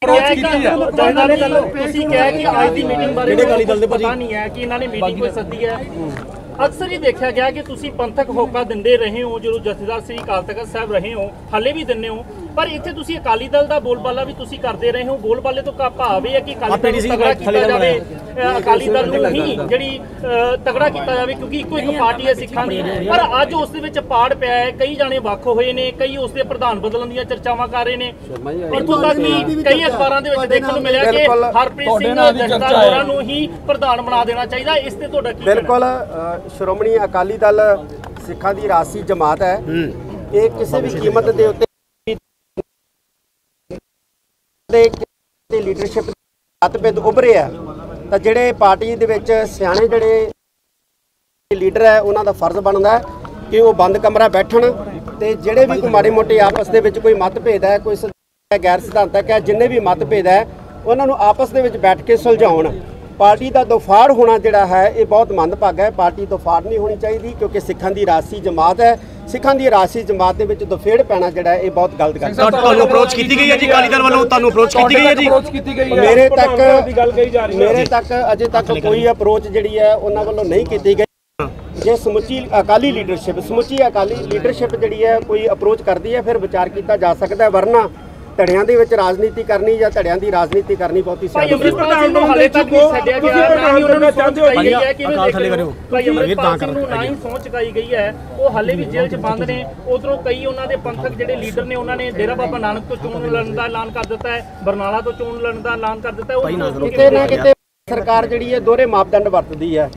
ਤੁਸੀਂ ਕਿਹਾ ਕਿ ਅੱਜ ਦੀ ਮੀਟਿੰਗ ਬਾਰੇ ਪਤਾ ਨਹੀਂ ਹੈ ਕਿ ਇਹਨਾਂ ਨੇ ਮੀਟਿੰਗ ਕੋਈ ਸੱਦੀ ਹੈ। ਅਕਸਰ ਹੀ ਦੇਖਿਆ ਗਿਆ ਕਿ ਤੁਸੀਂ ਪੰਥਕ ਹੋਕਾ ਦਿੰਦੇ ਰਹੇ ਹੋ, ਜਦੋਂ ਜਥੇਦਾਰ ਸ੍ਰੀ ਅਕਾਲ ਤਖਤ ਸਾਹਿਬ ਰਹੇ ਹੋ, ਹਾਲੇ ਵੀ ਦਿੰਦੇ ਹੋ, ਪਰ ਇੱਥੇ ਤੁਸੀਂ ਅਕਾਲੀ ਦਲ ਦਾ ਬੋਲਬਾਲਾ ਵੀ ਤੁਸੀਂ ਕਰਦੇ ਰਹੇ ਹੋ। ਬੋਲਬਾਲੇ ਤੋਂ ਭਾਵ ਇਹ ਹੈ ਕਿ ਅਕਾਲੀ ਦਲ ਨੂੰ ਤਗੜਾ ਕੀਤਾ ਜਾਵੇ, ਅਕਾਲੀ ਦਲ ਨੂੰ ਹੀ ਜਿਹੜੀ ਤਗੜਾ ਕੀਤਾ ਜਾਵੇ, ਕਿਉਂਕਿ ਇੱਕੋ ਇੱਕ ਪਾਰਟੀ ਹੈ ਸਿੱਖਾਂ ਦੀ। ਪਰ ਅੱਜ ਉਸ ਦੇ ਵਿੱਚ ਪਾੜ ਪਿਆ ਹੈ, ਕਈ ਜਾਣੇ ਵੱਖ ਹੋਏ ਨੇ, ਕਈ ਉਸ ਦੇ ਪ੍ਰਧਾਨ ਬਦਲਣ ਦੀਆਂ ਚਰਚਾਵਾਂ ਕਰ ਰਹੇ ਨੇ। ਇੱਥੋਂ ਤੱਕ ਕਿ ਕਈ ਅਖਬਾਰਾਂ ਦੇ ਵਿੱਚ ਦੇਖਣ ਨੂੰ ਮਿਲਿਆ ਕਿ ਹਰਪ੍ਰੀਤ ਸਿੰਘ ਜਥੇਦਾਰ ਹੋਰਾਂ ਨੂੰ ਹੀ ਪ੍ਰਧਾਨ ਬਣਾ ਦੇਣਾ ਚਾਹੀਦਾ। ਇਸ ਤੇ ਤੁਹਾਡਾ ਕੀ? ਬਿਲਕੁਲ, ਸ਼੍ਰੋਮਣੀ ਅਕਾਲੀ ਦਲ ਸਿੱਖਾਂ ਦੀ ਰਾਜਸੀ ਜਮਾਤ ਹੈ। ਇਹ ਕਿਸੇ ਵੀ ਕੀਮਤ ਦੇ ਉੱਤੇ ਲੀਡਰਸ਼ਿਪ ਮਤਭੇਦ ਉੱਭਰੇ ਆ ਤਾਂ ਜਿਹੜੇ ਪਾਰਟੀ ਦੇ ਵਿੱਚ ਸਿਆਣੇ ਜਿਹੜੇ ਲੀਡਰ ਹੈ ਉਹਨਾਂ ਦਾ ਫਰਜ਼ ਬਣਦਾ ਹੈ ਕਿ ਉਹ ਬੰਦ ਕਮਰਾ ਬੈਠਣ ਤੇ ਜਿਹੜੇ ਵੀ ਕੋਈ ਮਾੜੇ ਮੋਟੇ ਆਪਸ ਦੇ ਵਿੱਚ ਕੋਈ ਮਤਭੇਦ ਹੈ, ਕੋਈ ਗੈਰ ਸਿਧਾਂਤਕ ਹੈ, ਜਿੰਨੇ ਵੀ ਮਤਭੇਦ ਹੈ ਉਹਨਾਂ ਨੂੰ ਆਪਸ ਦੇ ਵਿੱਚ ਬੈਠ ਕੇ ਸੁਲਝਾਉਣ। ਪਾਰਟੀ ਦਾ ਦੋਫਾੜ ਹੋਣਾ ਜਿਹੜਾ ਹੈ ਇਹ ਬਹੁਤ ਮੰਦਭਾਗਾ ਹੈ। ਪਾਰਟੀ ਦੋਫਾੜ ਨਹੀਂ ਹੋਣੀ ਚਾਹੀਦੀ ਕਿਉਂਕਿ ਸਿੱਖਾਂ ਦੀ ਰਾਜਸੀ ਜਮਾਤ ਹੈ। ਸਿੱਖਾਂ ਦੀ ਰਾਜਸੀ ਜਮਾਤ ਦੇ ਵਿੱਚ ਦਫੇੜ ਪੈਣਾ ਜਿਹੜਾ ਇਹ ਬਹੁਤ ਗਲਤ ਗੱਲ ਹੈ। ਤੁਹਾਨੂੰ ਅਪਰੋਚ ਕੀਤੀ ਗਈ ਹੈ ਜੀ ਅਕਾਲੀ ਦਲ ਵੱਲੋਂ? ਤੁਹਾਨੂੰ ਅਪਰੋਚ ਕੀਤੀ ਗਈ ਹੈ ਜੀ? ਮੇਰੇ ਤੱਕ ਅਜੇ ਤੱਕ ਕੋਈ ਅਪਰੋਚ ਜਿਹੜੀ ਹੈ ਉਹਨਾਂ ਵੱਲੋਂ ਨਹੀਂ ਕੀਤੀ ਗਈ। ਜੇ ਸਮੁੱਚੀ ਅਕਾਲੀ ਲੀਡਰਸ਼ਿਪ ਜਿਹੜੀ ਹੈ ਕੋਈ ਅਪਰੋਚ ਕਰਦੀ ਹੈ ਫਿਰ ਵਿਚਾਰ ਕੀਤਾ ਜਾ ਸਕਦਾ ਹੈ, ਵਰਨਾ ਧੜਿਆਂ ਦੇ ਵਿੱਚ ਰਾਜਨੀਤੀ ਕਰਨੀ ਜਾਂ ਧੜਿਆਂ ਦੀ ਰਾਜਨੀਤੀ ਕਰਨੀ ਬਹੁਤੀ ਸਿਆਣੀ ਨਹੀਂ। ਪ੍ਰਧਾਨ ਨੂੰ ਹਾਲੇ ਤੱਕ ਨਹੀਂ ਛੱਡਿਆ ਗਿਆ, ਨਾ ਹੀ ਉਹਨਾਂ ਨੂੰ ਸਹੁੰ ਚੁਕਾਈ ਗਈ ਹੈ ਕਿ ਭਾਈ ਅਮਰਿਤਪਾਲ ਸਿੰਘ ਨੂੰ ਨਾ ਹੀ ਸਹੁੰ ਚੁਕਾਈ ਗਈ ਹੈ। ਉਹ ਹਾਲੇ ਵੀ ਜੇਲ੍ਹ 'ਚ ਬੰਦ ਨੇ। ਉਧਰੋਂ ਕਈ ਉਹਨਾਂ ਦੇ ਪੰਥਕ ਜਿਹੜੇ ਲੀਡਰ ਨੇ ਉਹਨਾਂ ਨੇ ਡੇਰਾ ਬਾਬਾ ਨਾਨਕ ਤੋਂ ਚੋਣ ਲੜਨ ਦਾ ਐਲਾਨ ਕਰ ਦਿੱਤਾ ਹੈ, ਬਰਨਾਲਾ ਤੋਂ ਚੋਣ ਲੜਨ ਦਾ ਐਲਾਨ ਕਰ ਦਿੱਤਾ ਹੈ। ਕਿਤੇ ਨਾ ਕਿਤੇ ਸਰਕਾਰ ਜਿਹੜੀ ਹੈ ਦੋਹਰੇ ਮਾਪਦੰਡ ਵਰਤਦੀ ਹੈ।